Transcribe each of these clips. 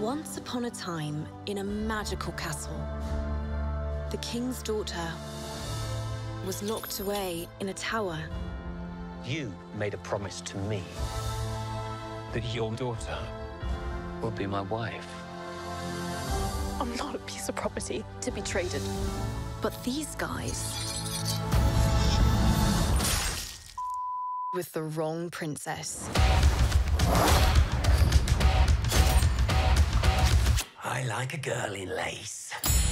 Once upon a time, in a magical castle, the king's daughter was locked away in a tower. You made a promise to me that your daughter will be my wife. I'm not a piece of property to be traded. But these guys with the wrong princess. I like a girl in lace.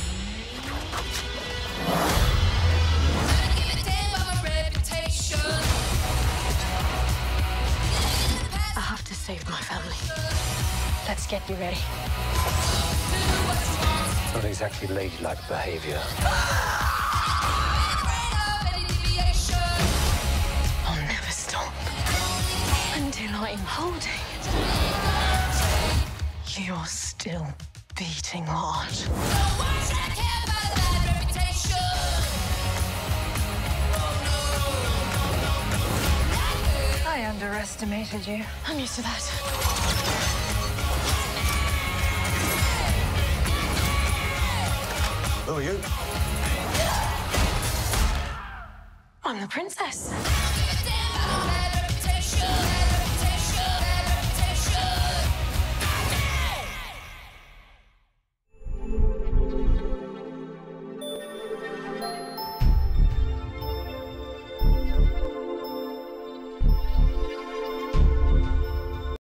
I have to save my family. Let's get you ready. Not exactly ladylike behavior. I'll never stop until I'm holding. You're still beating hard. I underestimated you. I'm used to that. Who are you? I'm the princess.